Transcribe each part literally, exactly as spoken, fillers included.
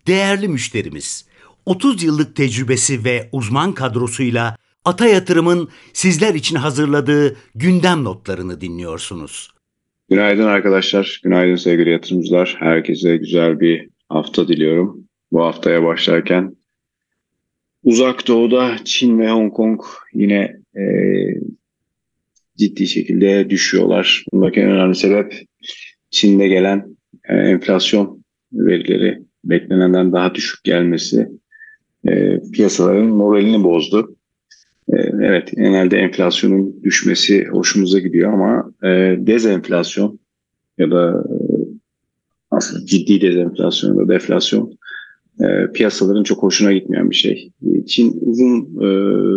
Değerli müşterimiz, otuz yıllık tecrübesi ve uzman kadrosuyla Ata Yatırım'ın sizler için hazırladığı gündem notlarını dinliyorsunuz. Günaydın arkadaşlar, günaydın sevgili yatırımcılar. Herkese güzel bir hafta diliyorum. Bu haftaya başlarken Uzak Doğu'da Çin ve Hong Kong yine e, ciddi şekilde düşüyorlar. Bundaki en önemli sebep Çin'de gelen e, enflasyon verileri beklenenden daha düşük gelmesi e, piyasaların moralini bozdu. E, evet, genelde enflasyonun düşmesi hoşumuza gidiyor ama e, dezenflasyon ya da aslında ciddi dezenflasyon ya da deflasyon e, piyasaların çok hoşuna gitmeyen bir şey. Çin uzun e,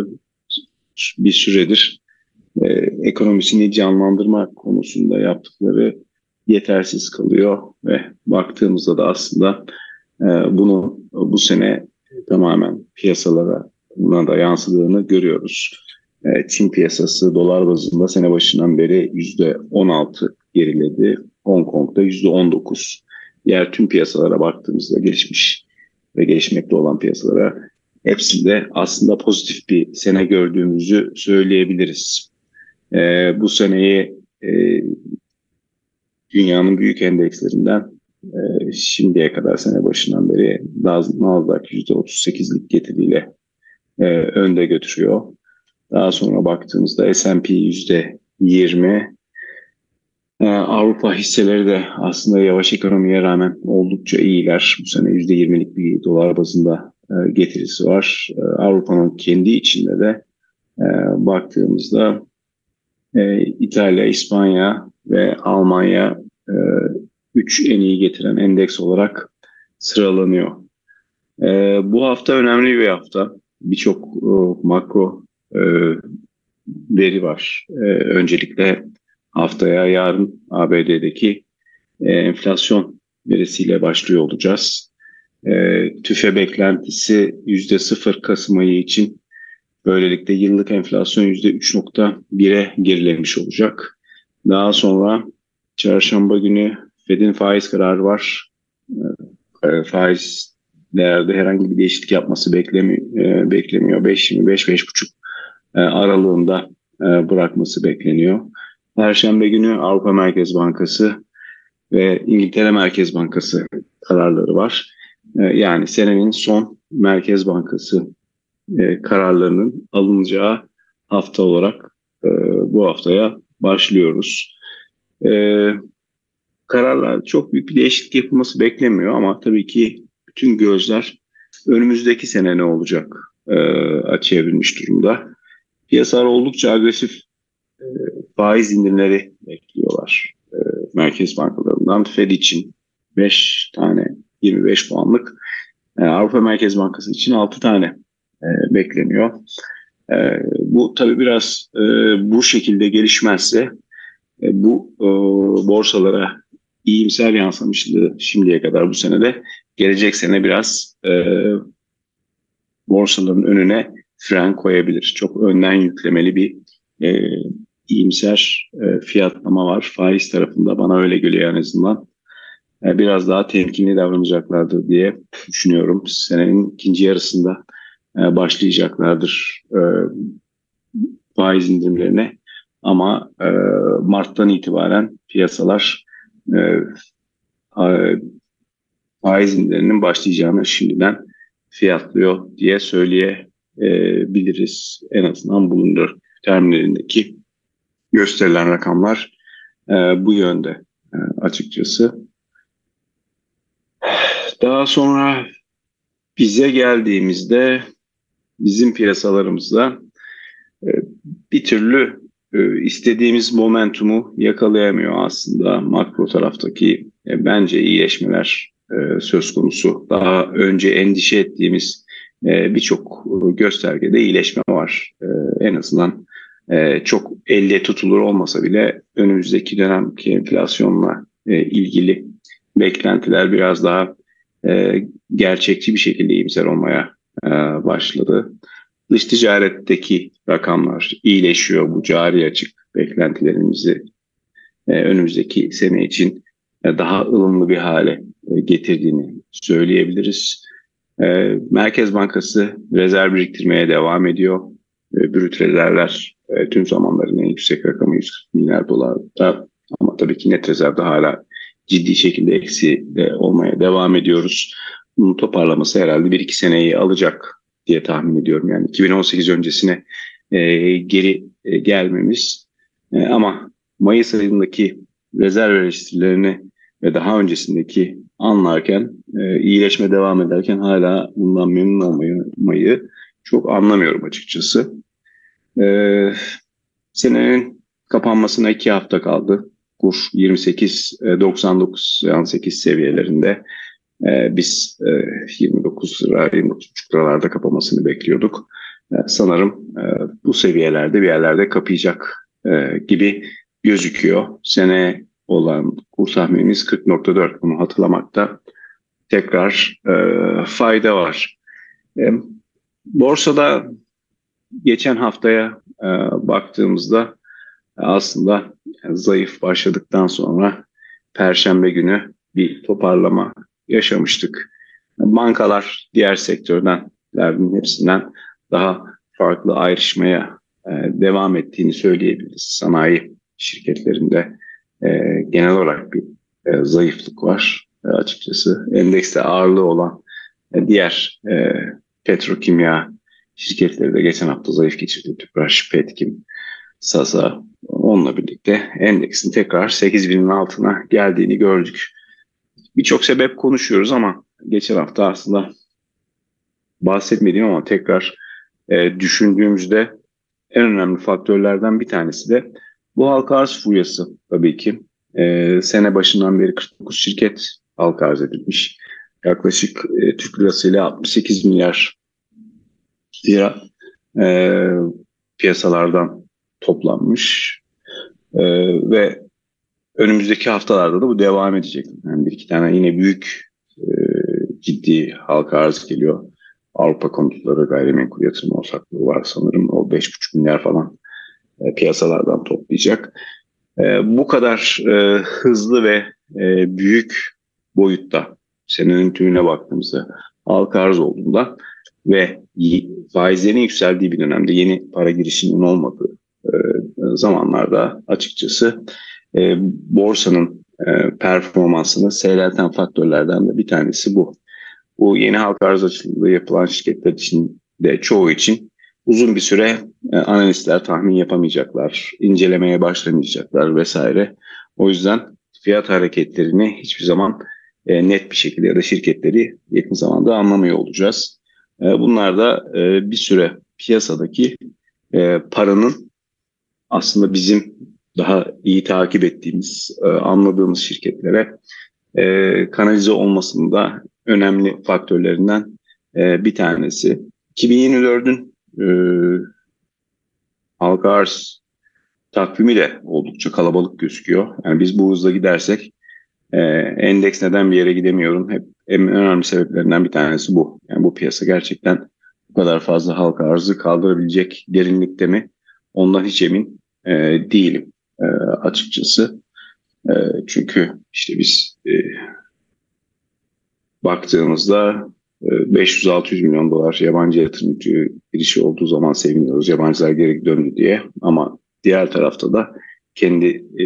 bir süredir e, ekonomisini canlandırma konusunda yaptıkları yetersiz kalıyor ve baktığımızda da aslında e, bunu bu sene tamamen piyasalara buna da yansıdığını görüyoruz. E, Çin piyasası dolar bazında sene başından beri yüzde on altı geriledi. Hong Kong'da yüzde on dokuz. Diğer tüm piyasalara baktığımızda gelişmiş ve gelişmekte olan piyasalara hepsinde aslında pozitif bir sene gördüğümüzü söyleyebiliriz. Ee, bu seneyi e, dünyanın büyük endekslerinden e, şimdiye kadar sene başından beri Nasdaq yüzde otuz sekizlik getiriyle e, önde götürüyor. Daha sonra baktığımızda S and P yüzde yirmi. Ee, Avrupa hisseleri de aslında yavaş ekonomiye rağmen oldukça iyiler. Bu sene yüzde yirmilik bir dolar bazında e, getirisi var. E, Avrupa'nın kendi içinde de e, baktığımızda e, İtalya, İspanya ve Almanya e, üç en iyi getiren endeks olarak sıralanıyor. E, bu hafta önemli bir hafta. Birçok e, makro e, veri var. E, öncelikle haftaya yarın A B D'deki e, enflasyon verisiyle başlıyor olacağız. E, TÜFE beklentisi yüzde sıfır Kasım ayı için. Böylelikle yıllık enflasyon yüzde üç nokta bire gerilemiş olacak. Daha sonra çarşamba günü Fed'in faiz kararı var. E, faiz değerde herhangi bir değişiklik yapması beklemi, e, beklemiyor. beş yirmi beş beş buçuk e, aralığında e, bırakması bekleniyor. Perşembe günü Avrupa Merkez Bankası ve İngiltere Merkez Bankası kararları var. E, yani senenin son Merkez Bankası e, kararlarının alınacağı hafta olarak e, bu haftaya başlıyoruz. E, kararlar çok büyük bir değişiklik yapılması beklemiyor ama tabii ki bütün gözler önümüzdeki sene ne olacak e, açığa binmiş durumda. Piyasalar oldukça agresif e, faiz indirimleri bekliyorlar. E, merkez bankalarından Fed için beş tane yirmi beş puanlık, e, Avrupa Merkez Bankası için altı tane e, bekleniyor. E, bu tabii biraz e, bu şekilde gelişmezse e, bu e, borsalara iyimser yansımıştı şimdiye kadar bu senede. Gelecek sene biraz e, borsaların önüne fren koyabilir. Çok önden yüklemeli bir e, iyimser e, fiyatlama var. Faiz tarafında bana öyle geliyor en azından. E, biraz daha temkinli davranacaklardır diye düşünüyorum. Senenin ikinci yarısında e, başlayacaklardır e, faiz indirimlerine. Ama e, Mart'tan itibaren piyasalar e, faiz indirimlerinin başlayacağını şimdiden fiyatlıyor diye söyleyebiliriz. En azından Bloomberg terminalindeki gösterilen rakamlar e, bu yönde e, açıkçası. Daha sonra bize geldiğimizde bizim piyasalarımızda e, bir türlü e, istediğimiz momentumu yakalayamıyor aslında makro taraftaki e, bence iyileşmeler e, söz konusu. Daha önce endişe ettiğimiz e, birçok göstergede iyileşme var. E, en azından e, çok elle tutulur olmasa bile önümüzdeki dönemki enflasyonla e, ilgili beklentiler biraz daha e, gerçekçi bir şekilde iyimser olmaya e, başladı. Dış ticaretteki rakamlar iyileşiyor. Bu cari açık beklentilerimizi e, önümüzdeki sene için e, daha ılımlı bir hale e, getirdiğini söyleyebiliriz. E, Merkez Bankası rezerv biriktirmeye devam ediyor. E, brüt rezervler e, tüm zamanların en yüksek rakamı yüz kırk milyar dolarda, ama tabii ki net rezervde hala ciddi şekilde eksi de olmaya devam ediyoruz. Bunun toparlaması herhalde bir iki seneyi alacak diye tahmin ediyorum. Yani iki bin on sekiz öncesine e, geri e, gelmemiz. E, ama Mayıs ayındaki rezerv eleştirilerini ve daha öncesindeki anlarken, e, iyileşme devam ederken hala bundan memnun olmayı çok anlamıyorum açıkçası. E, Senenin kapanmasına iki hafta kaldı. Kur yirmi sekiz doksan dokuz sekiz seviyelerinde. Ee, biz e, yirmi dokuz lira, yirmi dokuz buçuk liralarda kapamasını bekliyorduk. Ee, sanırım e, bu seviyelerde bir yerlerde kapayacak e, gibi gözüküyor. Sene olan kur tahminimiz kırk nokta dört, bunu hatırlamakta tekrar e, fayda var. E, borsada geçen haftaya e, baktığımızda aslında zayıf başladıktan sonra Perşembe günü bir toparlama yaşamıştık. Bankalar diğer sektörlerin hepsinden daha farklı ayrışmaya e, devam ettiğini söyleyebiliriz. Sanayi şirketlerinde e, genel olarak bir e, zayıflık var e, açıkçası. Endekste ağırlığı olan e, diğer e, petrokimya şirketleri de geçen hafta zayıf geçirdi. Tüpraş, Petkim, Sasa, onunla birlikte endeksin tekrar sekiz binin altına geldiğini gördük. Birçok sebep konuşuyoruz ama geçen hafta aslında bahsetmediğim ama tekrar e, düşündüğümüzde en önemli faktörlerden bir tanesi de bu halka arz furyası tabii ki. E, sene başından beri kırk dokuz şirket halka arz edilmiş. Yaklaşık e, Türk lirasıyla altmış sekiz milyar lira e, piyasalardan toplanmış. E, ve önümüzdeki haftalarda da bu devam edecek. Yani bir iki tane yine büyük e, ciddi halka arz geliyor. Avrupa Konutları Gayrimenkul Yatırım Ortaklığı var sanırım. O beş buçuk milyar falan e, piyasalardan toplayacak. E, bu kadar e, hızlı ve e, büyük boyutta senenin tümüne baktığımızda halka arz olduğunda ve faizlerin yükseldiği bir dönemde, yeni para girişinin olmadığı e, zamanlarda açıkçası e, borsanın e, performansını seyrelten faktörlerden de bir tanesi bu. Bu yeni halka arz açılımı yapılan şirketler için de çoğu için uzun bir süre e, analistler tahmin yapamayacaklar, incelemeye başlamayacaklar vesaire. O yüzden fiyat hareketlerini hiçbir zaman e, net bir şekilde ya da şirketleri yakın zamanda anlamıyor olacağız. E, bunlar da e, bir süre piyasadaki e, paranın aslında bizim daha iyi takip ettiğimiz, e, anladığımız şirketlere e, kanalize olmasının da önemli faktörlerinden e, bir tanesi. iki bin yirmi dördün e, halka arz takvimi de oldukça kalabalık gözüküyor. Yani biz bu hızla gidersek e, endeks neden bir yere gidemiyorum? Hep en önemli sebeplerinden bir tanesi bu. Yani bu piyasa gerçekten bu kadar fazla halka arzı kaldırabilecek derinlikte mi? Ondan hiç emin e, değilim e, açıkçası. E, çünkü işte biz e, baktığımızda e, beş yüz altı yüz milyon dolar yabancı yatırımcı girişi olduğu zaman seviniyoruz. Yabancılar geri döndü diye. Ama diğer tarafta da kendi e,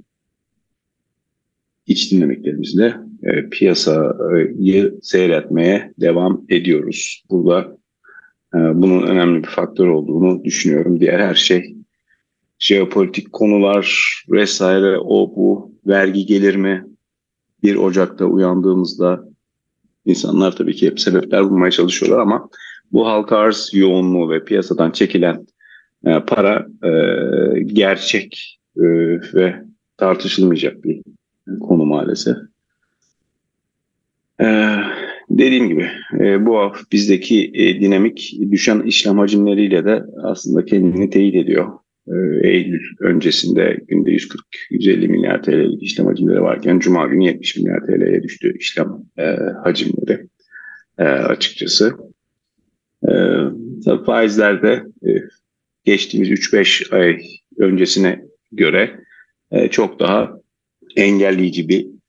iç dinamiklerimizle e, piyasayı seyretmeye devam ediyoruz. Burada e, bunun önemli bir faktör olduğunu düşünüyorum. Diğer her şey, jeopolitik konular vesaire, o bu, vergi gelir mi? bir Ocak'ta uyandığımızda insanlar tabii ki hep sebepler bulmaya çalışıyorlar ama bu halka arz yoğunluğu ve piyasadan çekilen e, para e, gerçek e, ve tartışılmayacak bir konu maalesef. Ee, dediğim gibi e, bu hafta bizdeki e, dinamik düşen işlem hacimleriyle de aslında kendini teyit ediyor. E, Eylül öncesinde günde yüz kırk yüz elli milyar T L'lik işlem hacimleri varken Cuma günü yetmiş milyar T L'ye düştü işlem e, hacimleri e, açıkçası. E, tabii faizler de e, geçtiğimiz üç beş ay öncesine göre e, çok daha engelleyici bir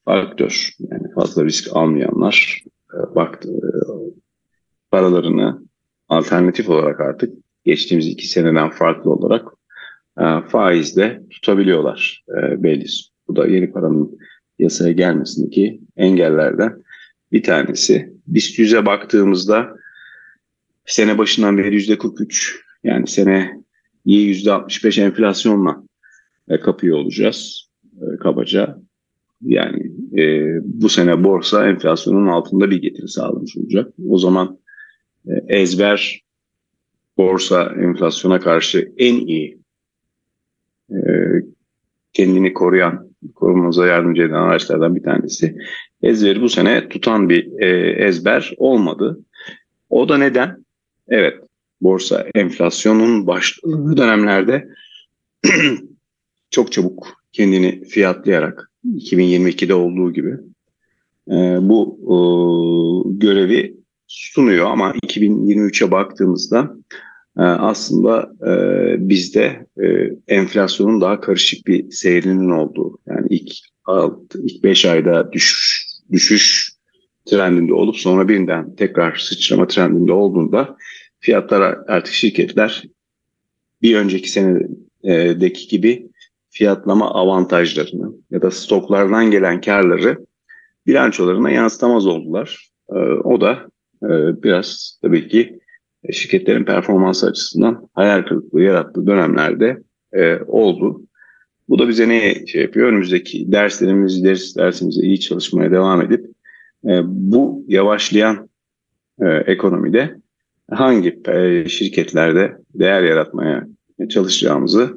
faktör. Yani fazla risk almayanlar e, baktı, e, paralarını alternatif olarak artık geçtiğimiz iki seneden farklı olarak e, faizle tutabiliyorlar e, belli. Bu da yeni paranın yasaya gelmesindeki engellerden bir tanesi. BIST yüze baktığımızda sene başından beri yüzde kırk üç, yani seneye yüzde altmış beş enflasyonla e, kapıyor olacağız e, kabaca. Yani e, bu sene borsa enflasyonun altında bir getiri sağlamış olacak. O zaman e, ezber borsa enflasyona karşı en iyi e, kendini koruyan, korumamıza yardımcı eden araçlardan bir tanesi. Ezberi bu sene tutan bir e, ezber olmadı. O da neden? Evet, borsa enflasyonun başladığı dönemlerde çok çabuk kendini fiyatlayarak iki bin yirmi ikide olduğu gibi e, bu e, görevi sunuyor, ama iki bin yirmi üçe baktığımızda e, aslında e, bizde e, enflasyonun daha karışık bir seyrinin olduğu, yani ilk ilk beş ayda düşüş, düşüş trendinde olup sonra birinden tekrar sıçrama trendinde olduğunda fiyatlar, artık şirketler bir önceki senedeki gibi fiyatlama avantajlarını ya da stoklardan gelen karları bilançolarına yansıtamaz oldular. O da biraz tabii ki şirketlerin performansı açısından hayal kırıklığı yarattığı dönemlerde oldu. Bu da bize ne şey yapıyor? Önümüzdeki derslerimizi, ders dersimize iyi çalışmaya devam edip bu yavaşlayan ekonomide hangi şirketlerde değer yaratmaya çalışacağımızı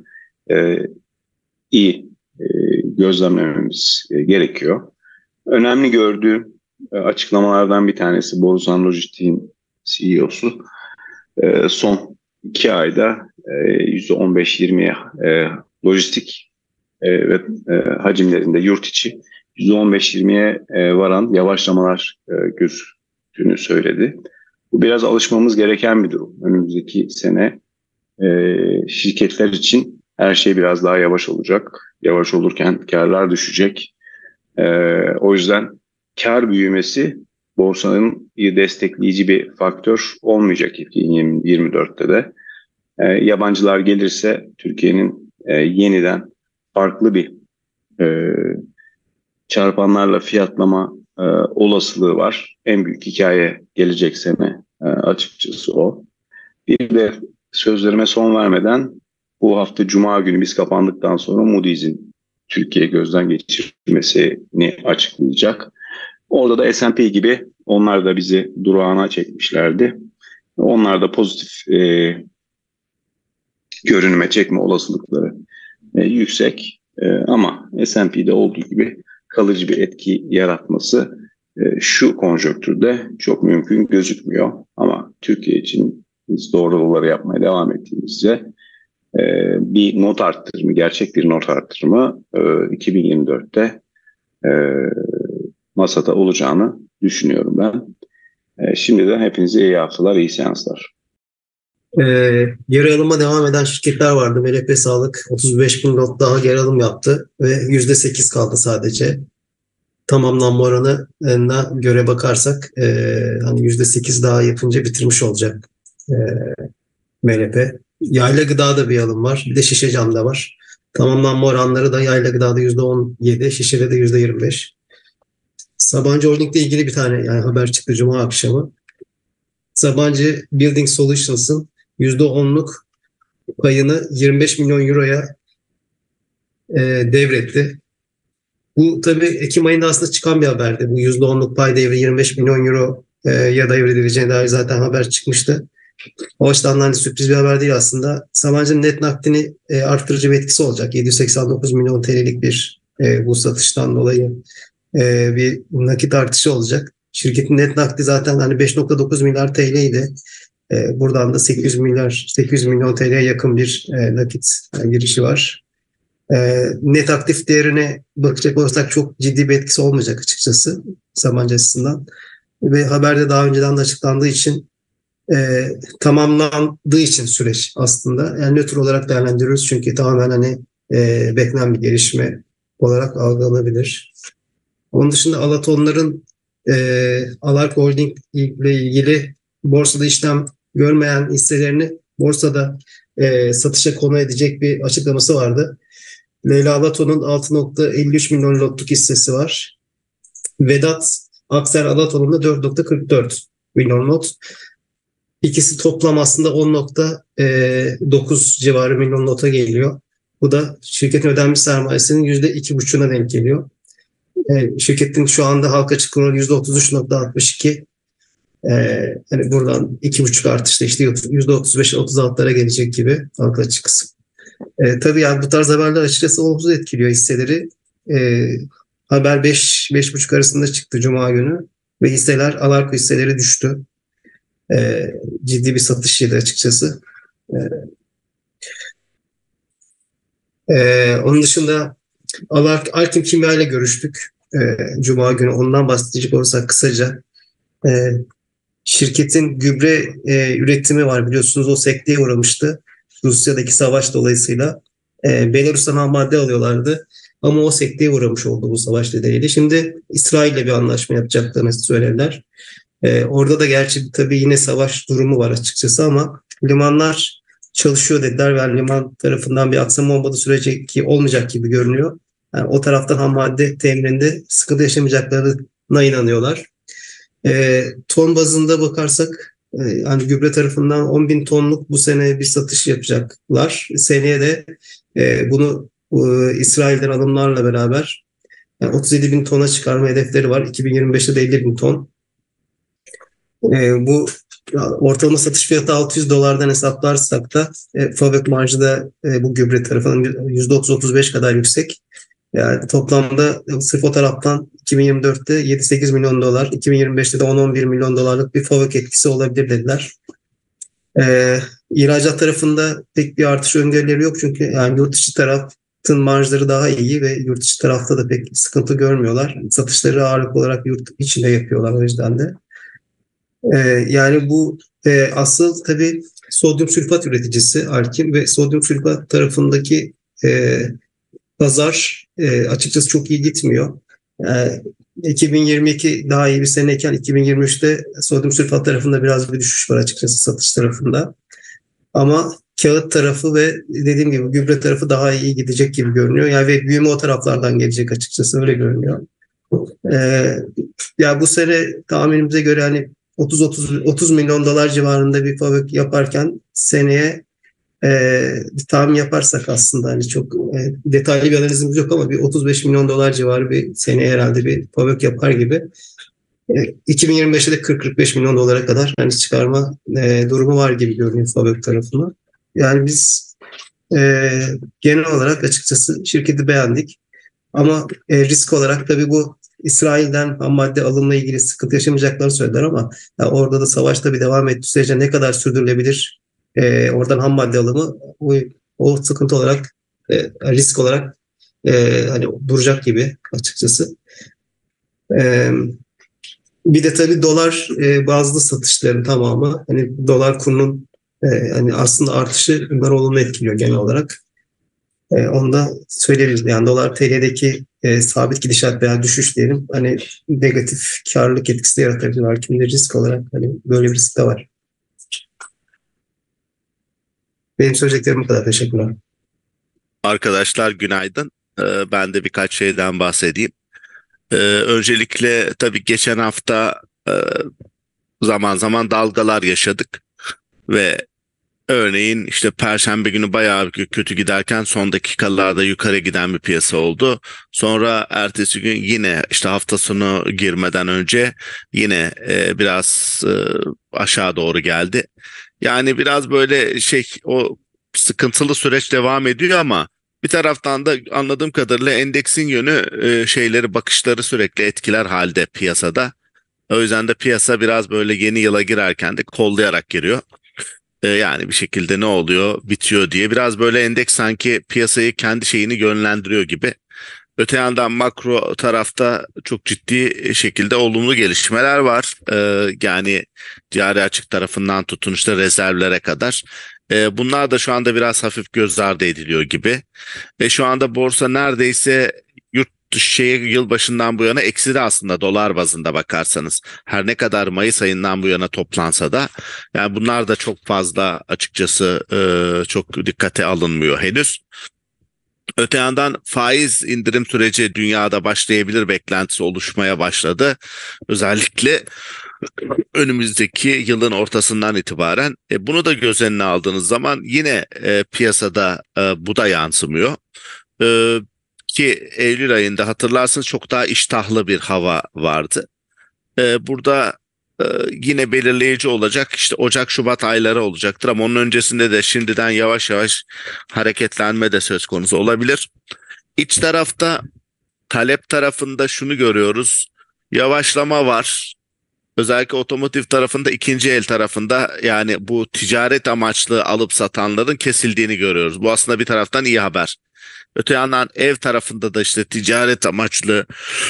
iyi gözlemlememiz gerekiyor. Önemli gördüğüm açıklamalardan bir tanesi Borusan Lojistik'in C E O'su son iki ayda yüzde on beş yirmiye lojistik ve hacimlerinde yurt içi yüzde on beş yirmiye varan yavaşlamalar gözüktüğünü söyledi. Bu biraz alışmamız gereken bir durum. Önümüzdeki sene şirketler için her şey biraz daha yavaş olacak. Yavaş olurken karlar düşecek. O yüzden kar büyümesi borsanın destekleyici bir faktör olmayacak iki bin yirmi dörtte de. Yabancılar gelirse Türkiye'nin yeniden farklı bir çarpanlarla fiyatlama olasılığı var. En büyük hikaye gelecek sene açıkçası o. Bir de sözlerime son vermeden, bu hafta Cuma günü biz kapandıktan sonra Moody's'in Türkiye gözden geçirmesini açıklayacak. Orada da S and P gibi onlar da bizi durağına çekmişlerdi. Onlar da pozitif e, görünüme çekme olasılıkları e, yüksek. E, ama S and P'de olduğu gibi kalıcı bir etki yaratması e, şu konjonktürde çok mümkün gözükmüyor. Ama Türkiye için biz doğruları yapmaya devam ettiğimizde e, bir not arttırımı, gerçek bir not arttırımı e, iki bin yirmi dörtte e, masada olacağını düşünüyorum ben. E, şimdiden hepinize iyi haftalar, iyi seanslar. Ee, geri alıma devam eden şirketler vardı. M L P Sağlık otuz beş bin lot daha geri alım yaptı ve yüzde sekiz kaldı sadece. Tamamlanma oranına göre bakarsak e, hani yüzde sekiz daha yapınca bitirmiş olacak e, M L P. Yayla Gıda'da bir alım var. Bir de Şişecam'da var. Tamamlanma oranları da Yayla Gıda'da yüzde on yedi, Şişe'de de yüzde yirmi beş. Sabancı Holding'le ilgili bir tane yani haber çıktı Cuma akşamı. Sabancı Building Solutions'ın yüzde onluk payını yirmi beş milyon euroya e, devretti. Bu tabii Ekim ayında aslında çıkan bir haberdi. Bu yüzde onluk pay devri yirmi beş milyon euro e, ya devredileceğine dair zaten haber çıkmıştı. O açıdan hani sürpriz bir haber değil aslında. Sabancı'nın net nakdini e, arttırıcı bir etkisi olacak. yedi yüz seksen dokuz milyon T L'lik bir e, bu satıştan dolayı e, bir nakit artışı olacak. Şirketin net nakdi zaten hani beş virgül dokuz milyar T L idi. E, buradan da sekiz yüz milyar sekiz yüz milyon T L'ye yakın bir e, nakit e, girişi var. E, net aktif değerine bakacak olursak çok ciddi bir etkisi olmayacak açıkçası Sabancı açısından. Ve haberde daha önceden de açıklandığı için e, tamamlandığı için süreç aslında. Yani nötr olarak değerlendiriyoruz çünkü tamamen hani e, beklenen bir gelişme olarak algılanabilir. Onun dışında Alatonların e, Alark Holding ile ilgili borsada işlem görmeyen hisselerini borsada e, satışa konu edecek bir açıklaması vardı. Leyla Alaton'un altı nokta elli üç milyon lotluk hissesi var. Vedat Akser Alaton'un da dört nokta kırk dört milyon lot. İkisi toplam aslında on nokta dokuz civarı milyon lota geliyor. Bu da şirketin ödenmiş sermayesinin yüzde iki buçuğuna denk geliyor. E, şirketin şu anda halka açık oranı yüzde otuz üç nokta altmış iki. E, hani buradan iki buçuk artışla işte yüzde otuz beş otuz altılara gelecek gibi halka açık kısım. E, tabii yani bu tarz haberler açıkçası olumsuz etkiliyor hisseleri. E, haber beş beş buçuk arasında çıktı Cuma günü ve hisseler Alarko hisseleri düştü. E, ciddi bir satış yedi açıkçası. E, e, onun dışında Alark, Alkim Kimya ile görüştük. E, Cuma günü ondan bahsedecek olursak kısaca. E, şirketin gübre e, üretimi var biliyorsunuz, o sekteye uğramıştı. Rusya'daki savaş dolayısıyla. E, Belarus'tan ham madde alıyorlardı. Ama o sekteye uğramış oldu bu savaş nedeniyle. Şimdi İsrail'le bir anlaşma yapacaklarını söylediler. E, orada da gerçi tabii yine savaş durumu var açıkçası ama limanlar çalışıyor dediler. Yani liman tarafından bir aksama olmadığı sürece ki olmayacak gibi görünüyor. Yani o taraftan ham madde temininde sıkıntı yaşamayacaklarına inanıyorlar. E, ton bazında bakarsak e, yani gübre tarafından on bin tonluk bu sene bir satış yapacaklar. Seneye de e, bunu e, İsrail'den alımlarla beraber yani otuz yedi bin tona çıkarma hedefleri var. iki bin yirmi beşte de elli bin ton. E, bu ortalama satış fiyatı altı yüz dolardan hesaplarsak da e, fabrik marjı da e, bu gübre tarafından yüzde otuz otuz beş kadar yüksek. Yani toplamda sırf o taraftan iki bin yirmi dörtte yedi sekiz milyon dolar, iki bin yirmi beşte de on on bir milyon dolarlık bir fabrik etkisi olabilir dediler. Ee, ihracat tarafında pek bir artış öngörüleri yok çünkü yani yurt içi tarafın marjları daha iyi ve yurt içi tarafta da pek sıkıntı görmüyorlar. Satışları ağırlık olarak yurt içinde yapıyorlar o yüzden de. Ee, yani bu e, asıl tabii sodyum sülfat üreticisi Alkim ve sodyum sülfat tarafındaki e, pazar e, açıkçası çok iyi gitmiyor. E, iki bin yirmi iki daha iyi bir seneyken iki bin yirmi üçte sodyum sülfat tarafında biraz bir düşüş var açıkçası satış tarafında. Ama kağıt tarafı ve dediğim gibi gübre tarafı daha iyi gidecek gibi görünüyor. Yani ve büyüme o taraflardan gelecek açıkçası öyle görünüyor. E, ya bu sene tahminimize göre hani otuz otuz milyon dolar civarında bir fabrik yaparken seneye Ee, bir tahmin yaparsak aslında hani çok e, detaylı bir analizimiz yok ama bir otuz beş milyon dolar civarı bir seneye herhalde bir fabrik yapar gibi. E, iki bin yirmi beşte de kırk kırk beş milyon dolara kadar hani çıkarma e, durumu var gibi görünüyor fabrik tarafına. Yani biz e, genel olarak açıkçası şirketi beğendik. Ama e, risk olarak tabii bu İsrail'den ham madde alımla ilgili sıkıntı yaşamayacaklarını söylediler ama yani orada da savaş tabii devam ettiği sürece ne kadar sürdürülebilir e, oradan ham madde alımı o, o sıkıntı olarak e, risk olarak e, hani duracak gibi açıkçası. E, bir de tabii dolar e, bazlı satışların tamamı hani dolar kurunun e, hani aslında artışı bunları olumlu etkiliyor genel olarak. E, onu da söyleyebiliriz. Yani dolar T L'deki e, sabit gidişat veya düşüş diyelim hani negatif karlılık etkisi de yaratabilir. Kimde risk olarak hani böyle bir risk de var. Benim söyleyeceklerim bu kadar. Teşekkürler. Arkadaşlar günaydın. Ee, ben de birkaç şeyden bahsedeyim. Ee, öncelikle tabii geçen hafta e, zaman zaman dalgalar yaşadık ve örneğin işte Perşembe günü bayağı kötü giderken son dakikalarda yukarı giden bir piyasa oldu. Sonra ertesi gün yine işte hafta sonu girmeden önce yine e, biraz e, aşağı doğru geldi. Yani biraz böyle şey o sıkıntılı süreç devam ediyor ama bir taraftan da anladığım kadarıyla endeksin yönü e, şeyleri bakışları sürekli etkiler halde piyasada. O yüzden de piyasa biraz böyle yeni yıla girerken de kollayarak giriyor. E, yani bir şekilde ne oluyor bitiyor diye biraz böyle endeks sanki piyasayı kendi şeyini yönlendiriyor gibi. Öte yandan makro tarafta çok ciddi şekilde olumlu gelişmeler var. Ee, yani cari açık tarafından tutun işte rezervlere kadar. Ee, bunlar da şu anda biraz hafif göz ardı ediliyor gibi. Ve şu anda borsa neredeyse yurt şeye yılbaşından bu yana eksili aslında dolar bazında bakarsanız. Her ne kadar Mayıs ayından bu yana toplansa da yani bunlar da çok fazla açıkçası e, çok dikkate alınmıyor henüz. Öte yandan faiz indirim süreci dünyada başlayabilir beklentisi oluşmaya başladı. Özellikle önümüzdeki yılın ortasından itibaren e, bunu da göz önüne aldığınız zaman yine e, piyasada e, bu da yansımıyor. E, ki Eylül ayında hatırlarsınız çok daha iştahlı bir hava vardı. E, burada e, yine belirleyici olacak işte Ocak Şubat ayları olacaktır ama onun öncesinde de şimdiden yavaş yavaş hareketlenme de söz konusu olabilir. İç tarafta talep tarafında şunu görüyoruz. Yavaşlama var. Özellikle otomotiv tarafında, ikinci el tarafında yani bu ticaret amaçlı alıp satanların kesildiğini görüyoruz. Bu aslında bir taraftan iyi haber. Öte yandan ev tarafında da işte ticaret amaçlı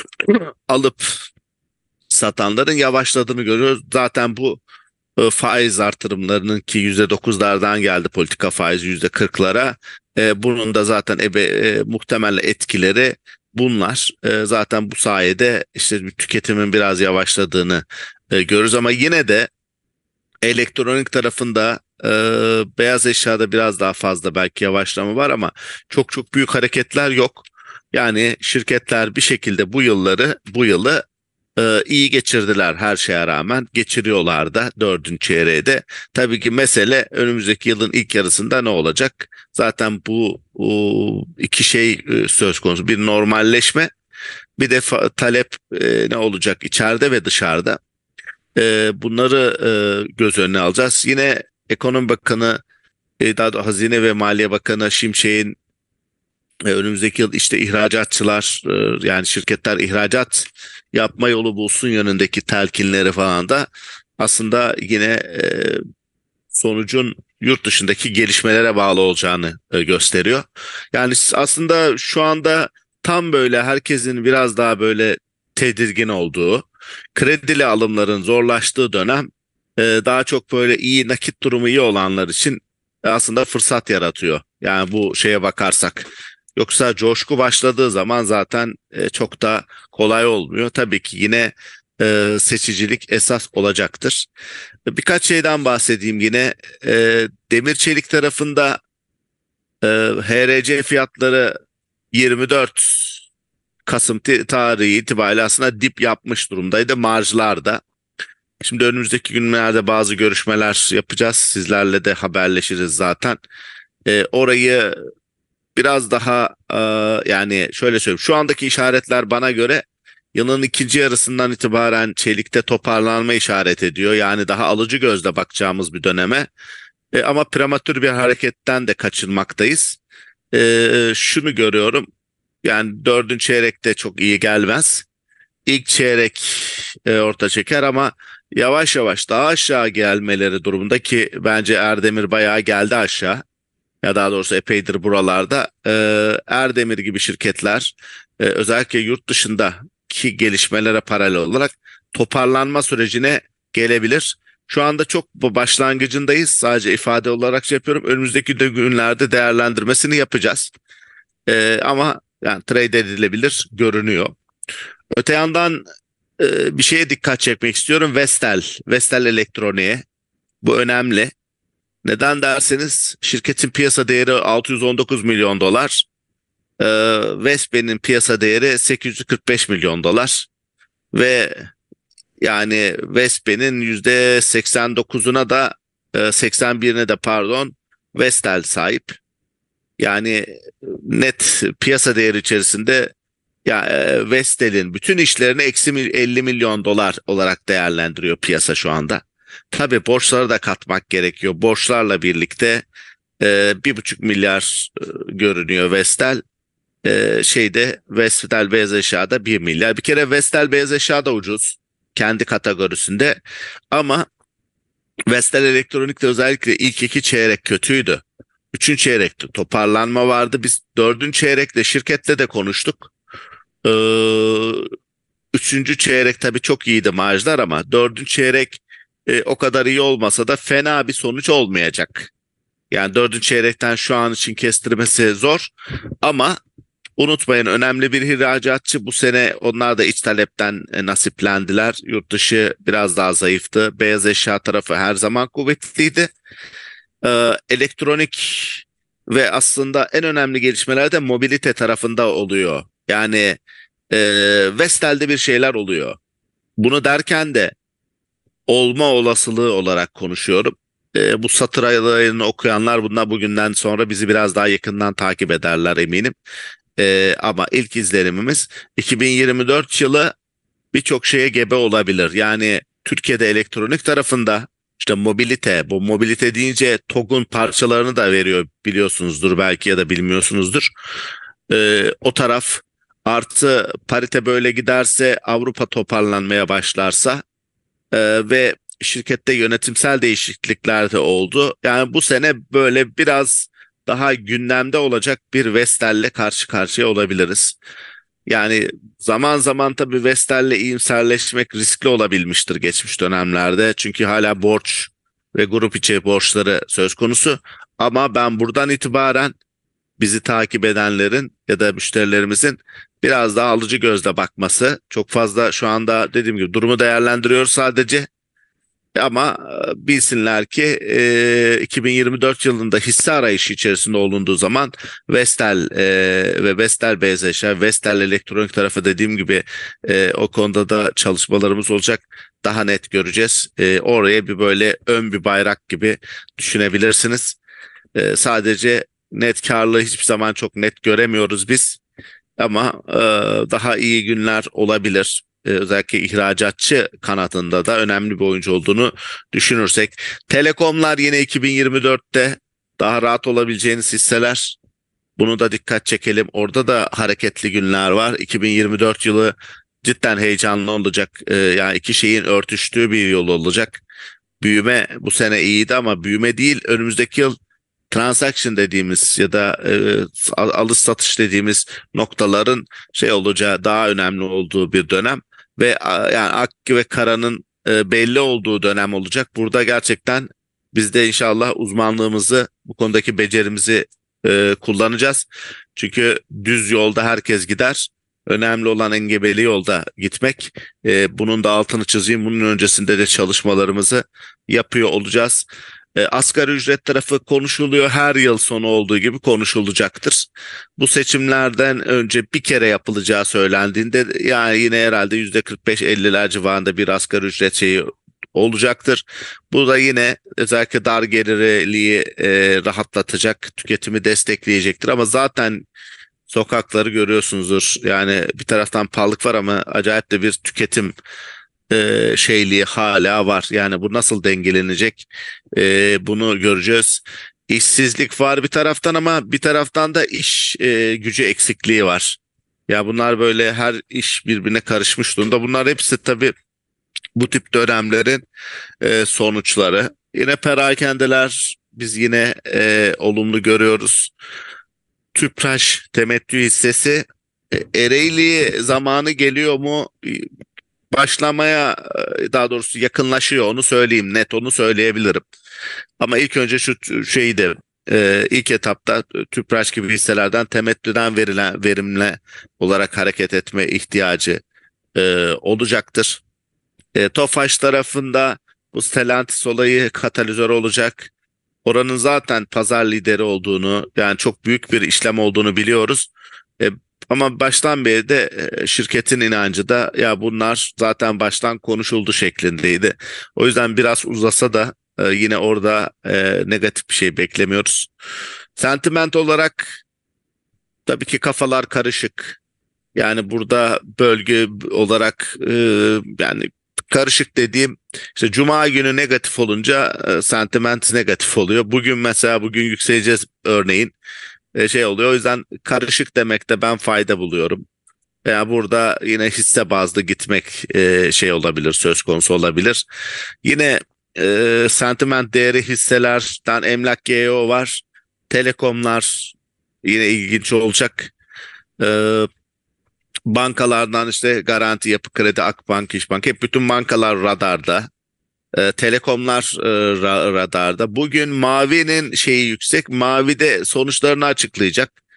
alıp satanların yavaşladığını görüyoruz. Zaten bu e, faiz artırımlarının ki yüzde dokuzlardan geldi politika faizi yüzde kırklara. E, bunun da zaten ebe, e, muhtemel etkileri bunlar. E, zaten bu sayede işte tüketimin biraz yavaşladığını e, görürüz ama yine de elektronik tarafında e, beyaz eşyada biraz daha fazla belki yavaşlama var ama çok çok büyük hareketler yok. Yani şirketler bir şekilde bu yılları, bu yılı e, iyi geçirdiler her şeye rağmen. Geçiriyorlar da dördüncü çeyreğe de. Tabii ki mesele önümüzdeki yılın ilk yarısında ne olacak? Zaten bu o, iki şey e, söz konusu. Bir normalleşme, bir de fa- talep e, ne olacak içeride ve dışarıda. E, bunları e, göz önüne alacağız. Yine Ekonomi Bakanı, e, daha doğrusu Hazine ve Maliye Bakanı Şimşek'in e, önümüzdeki yıl işte ihracatçılar e, yani şirketler ihracat yapma yolu bulsun yönündeki telkinleri falan da aslında yine e, sonucun yurt dışındaki gelişmelere bağlı olacağını e, gösteriyor. Yani aslında şu anda tam böyle herkesin biraz daha böyle tedirgin olduğu, kredili alımların zorlaştığı dönem e, daha çok böyle iyi nakit durumu iyi olanlar için aslında fırsat yaratıyor. Yani bu şeye bakarsak. Yoksa coşku başladığı zaman zaten e, çok da kolay olmuyor. Tabii ki yine e, seçicilik esas olacaktır. Birkaç şeyden bahsedeyim yine. E, demir çelik tarafında e, H R C fiyatları yirmi dört Kasım tarihi itibariyle aslında dip yapmış durumdaydı marjlarda. Şimdi önümüzdeki günlerde bazı görüşmeler yapacağız. Sizlerle de haberleşiriz zaten. E, orayı biraz daha e, yani şöyle söyleyeyim. Şu andaki işaretler bana göre yılın ikinci yarısından itibaren çelikte toparlanma işaret ediyor. Yani daha alıcı gözle bakacağımız bir döneme. E, ama prematür bir hareketten de kaçınmaktayız. E, şunu görüyorum. Yani dördüncü çeyrekte çok iyi gelmez. İlk çeyrek e, orta çeker ama yavaş yavaş daha aşağı gelmeleri durumunda ki bence Erdemir bayağı geldi aşağı. Ya daha doğrusu epeydir buralarda. E, Erdemir gibi şirketler e, özellikle yurt dışındaki gelişmelere paralel olarak toparlanma sürecine gelebilir. Şu anda çok başlangıcındayız. Sadece ifade olarak şey yapıyorum. Önümüzdeki de günlerde değerlendirmesini yapacağız. E, ama yani trade edilebilir görünüyor. Öte yandan e, bir şeye dikkat çekmek istiyorum. Vestel, Vestel Elektronik'e. Bu önemli. Neden derseniz şirketin piyasa değeri altı yüz on dokuz milyon dolar. E, Vespe'nin piyasa değeri sekiz yüz kırk beş milyon dolar. Ve yani Vespe'nin yüzde seksen dokuzuna da e, seksen birine de pardon Vestel sahip. Yani net piyasa değeri içerisinde ya e, Vestel'in bütün işlerini eksi elli milyon dolar olarak değerlendiriyor piyasa şu anda. Tabii borçları da katmak gerekiyor. Borçlarla birlikte e, bir buçuk milyar e, görünüyor Vestel. E, şeyde Vestel beyaz eşyada bir milyar. Bir kere Vestel beyaz eşya da ucuz kendi kategorisinde ama Vestel Elektronik'te özellikle ilk iki çeyrek kötüydü. Üçüncü çeyrekte toparlanma vardı. Biz dördüncü çeyrekte şirketle de konuştuk. Ee, üçüncü çeyrek tabii çok iyiydi marjlar ama dördüncü çeyrek e, o kadar iyi olmasa da fena bir sonuç olmayacak. Yani dördüncü çeyrekten şu an için kestirmesi zor ama Unutmayın, önemli bir ihracatçı, bu sene onlar da iç talepten e, nasiplendiler. Yurt dışı biraz daha zayıftı. Beyaz eşya tarafı her zaman kuvvetliydi. Ee, elektronik ve aslında en önemli gelişmeler de mobilite tarafında oluyor. Yani e, Vestel'de bir şeyler oluyor. Bunu derken de olma olasılığı olarak konuşuyorum. E, bu satır aralarını okuyanlar bunlar bugünden sonra bizi biraz daha yakından takip ederler eminim. E, ama ilk izlenimimiz iki bin yirmi dört yılı birçok şeye gebe olabilir. Yani Türkiye'de elektronik tarafında işte mobilite, bu mobilite deyince TOG'un parçalarını da veriyor, biliyorsunuzdur belki ya da bilmiyorsunuzdur. Ee, o taraf artı parite böyle giderse, Avrupa toparlanmaya başlarsa e, ve şirkette yönetimsel değişiklikler de oldu. Yani bu sene böyle biraz daha gündemde olacak bir Vestel'le karşı karşıya olabiliriz. Yani zaman zaman tabii Vestel'le iyimserleşmek riskli olabilmiştir geçmiş dönemlerde. Çünkü hala borç ve grup içi borçları söz konusu. Ama ben buradan itibaren bizi takip edenlerin ya da müşterilerimizin biraz daha alıcı gözle bakması, çok fazla şu anda dediğim gibi durumu değerlendiriyoruz sadece. Ama e, bilsinler ki e, iki bin yirmi dört yılında hisse arayışı içerisinde olunduğu zaman Vestel e, ve Vestel Beyaz Eşya, Vestel Elektronik tarafı dediğim gibi e, o konuda da çalışmalarımız olacak. Daha net göreceğiz. E, oraya bir böyle ön bir bayrak gibi düşünebilirsiniz. E, sadece net karlılığı hiçbir zaman çok net göremiyoruz biz. Ama e, daha iyi günler olabilir. E, özellikle ihracatçı kanadında da önemli bir oyuncu olduğunu düşünürsek. Telekomlar yine iki bin yirmi dörtte daha rahat olabileceğiniz hisseler. Bunu da dikkat çekelim. Orada da hareketli günler var. iki bin yirmi dört yılı cidden heyecanlı olacak. E, yani iki şeyin örtüştüğü bir yol olacak. Büyüme bu sene iyiydi ama büyüme değil, önümüzdeki yıl transaction dediğimiz ya da e, alış satış dediğimiz noktaların şey olacağı, daha önemli olduğu bir dönem ve a, yani ak ve karanın e, belli olduğu dönem olacak. Burada gerçekten biz de inşallah uzmanlığımızı, bu konudaki becerimizi e, kullanacağız. Çünkü düz yolda herkes gider. Önemli olan engebeli yolda gitmek. E, bunun da altını çizeyim. Bunun öncesinde de çalışmalarımızı yapıyor olacağız. E, asgari ücret tarafı konuşuluyor. Her yıl sonu olduğu gibi konuşulacaktır. Bu seçimlerden önce bir kere yapılacağı söylendiğinde yani yine herhalde yüzde kırk beş elliler civarında bir asgari ücret şeyi olacaktır. Bu da yine özellikle dar gelirliği e, rahatlatacak, tüketimi destekleyecektir. Ama zaten sokakları görüyorsunuzdur. Yani bir taraftan pahalılık var ama acayip de bir tüketim e, şeyliği hala var. Yani bu nasıl dengelenecek? E, bunu göreceğiz. İşsizlik var bir taraftan ama bir taraftan da iş e, gücü eksikliği var. Ya bunlar böyle her iş birbirine karışmış durumda. Bunlar hepsi tabii bu tip dönemlerin e, sonuçları. Yine perakendeler biz yine e, olumlu görüyoruz. Tüpraş temettü hissesi e, Ereğli zamanı geliyor mu? Başlamaya, daha doğrusu yakınlaşıyor, onu söyleyeyim, net onu söyleyebilirim. Ama ilk önce şu şeyi de e, ilk etapta Tüpraş gibi hisselerden temettüden verilen verimli olarak hareket etme ihtiyacı e, olacaktır. E, Tofaş tarafında bu Stellantis olayı katalizör olacak. Oranın zaten pazar lideri olduğunu, yani çok büyük bir işlem olduğunu biliyoruz. E, ama baştan beri de e, şirketin inancı da ya bunlar zaten baştan konuşuldu şeklindeydi. O yüzden biraz uzasa da e, yine orada e, negatif bir şey beklemiyoruz. Sentiment olarak tabii ki kafalar karışık. Yani burada bölge olarak e, yani karışık dediğim, işte Cuma günü negatif olunca e, sentiment negatif oluyor. Bugün mesela bugün yükseleceğiz örneğin e, şey oluyor. O yüzden karışık demekte ben fayda buluyorum. Veya burada yine hisse bazlı gitmek e, şey olabilir, söz konusu olabilir. Yine e, sentiment değeri hisselerden Emlak G E O var. Telekomlar yine ilginç olacak. E, Bankalardan işte Garanti, Yapı Kredi, Akbank, İşbank, hep bütün bankalar radarda. E, telekomlar e, ra- radarda. Bugün Mavi'nin şeyi yüksek. Mavi'de sonuçlarını açıklayacak.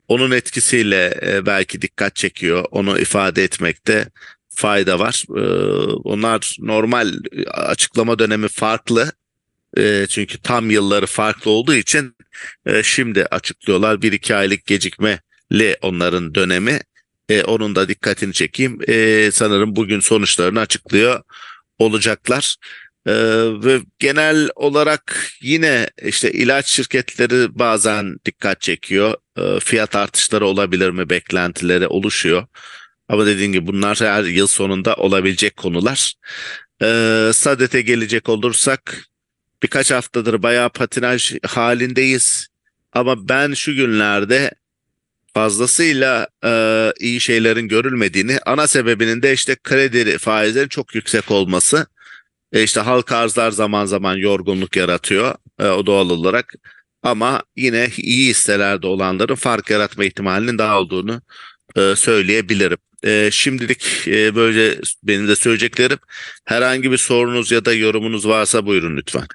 onun etkisiyle e, belki dikkat çekiyor. Onu ifade etmekte fayda var. E, onlar normal e, açıklama dönemi farklı. E, çünkü tam yılları farklı olduğu için e, şimdi açıklıyorlar. Bir iki aylık gecikmeli onların dönemi. E, onun da dikkatini çekeyim. E, sanırım bugün sonuçlarını açıklıyor olacaklar. Ee, ve genel olarak yine işte ilaç şirketleri bazen dikkat çekiyor. Ee, fiyat artışları olabilir mi beklentileri oluşuyor. Ama dediğim gibi bunlar her yıl sonunda olabilecek konular. Ee, Sadet'e gelecek olursak birkaç haftadır bayağı patinaj halindeyiz. Ama ben şu günlerde fazlasıyla e, iyi şeylerin görülmediğini, ana sebebinin de işte kredi faizlerin çok yüksek olması. E işte halka arzlar zaman zaman yorgunluk yaratıyor e, o doğal olarak. Ama yine iyi hisselerde olanların fark yaratma ihtimalinin daha olduğunu e, söyleyebilirim. E, şimdilik e, böyle benim de söyleyeceklerim. Herhangi bir sorunuz ya da yorumunuz varsa buyurun lütfen.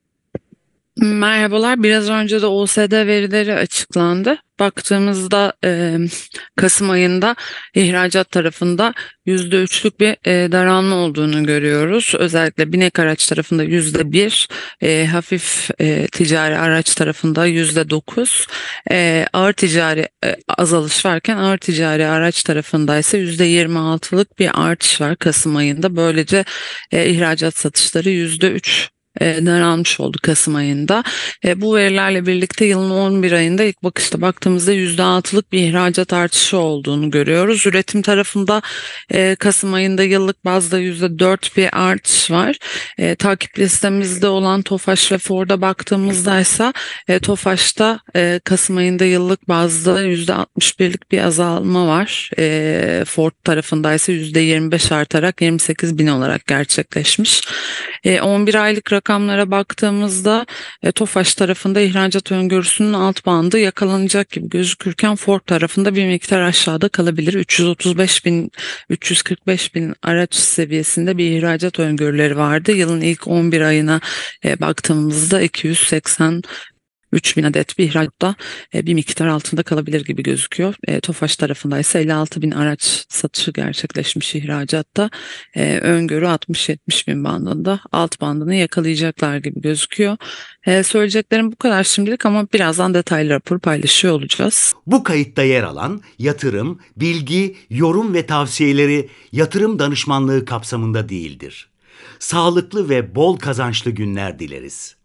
Merhabalar. Biraz önce de O S D verileri açıklandı. Baktığımızda e, Kasım ayında ihracat tarafında yüzde üçlük bir e, daralma olduğunu görüyoruz. Özellikle binek araç tarafında yüzde bir, e, hafif e, ticari araç tarafında yüzde dokuz, e, ağır ticari e, azalış varken ağır ticari araç tarafında ise yüzde yirmi altılık bir artış var Kasım ayında. Böylece e, ihracat satışları yüzde üç e, daralmış oldu Kasım ayında. E, bu verilerle birlikte yılın on bir ayında ilk bakışta baktığımızda yüzde altılık bir ihracat artışı olduğunu görüyoruz. Üretim tarafında e, Kasım ayında yıllık bazda yüzde dört bir artış var. E, takip listemizde olan Tofaş ve Ford'a baktığımızda ise e, Tofaş'ta e, Kasım ayında yıllık bazda yüzde altmış birlik bir azalma var. E, Ford tarafında ise yüzde yirmi beş artarak yirmi sekiz bin olarak gerçekleşmiş. E, on bir aylık rakamlara baktığımızda e, Tofaş tarafında ihracat öngörüsünün alt bandı yakalanacak gibi gözükürken Ford tarafında bir miktar aşağıda kalabilir. üç yüz otuz beş bin, üç yüz kırk beş bin araç seviyesinde bir ihracat öngörüleri vardı. Yılın ilk on bir ayına e, baktığımızda iki yüz seksen üç bin adet bir ihracatta e, bir miktar altında kalabilir gibi gözüküyor. E, Tofaş tarafında ise elli altı bin araç satışı gerçekleşmiş ihracatta. E, öngörü altmış yetmiş bin bandında alt bandını yakalayacaklar gibi gözüküyor. E, söyleyeceklerim bu kadar şimdilik ama birazdan detaylı rapor paylaşıyor olacağız. Bu kayıtta yer alan yatırım, bilgi, yorum ve tavsiyeleri yatırım danışmanlığı kapsamında değildir. Sağlıklı ve bol kazançlı günler dileriz.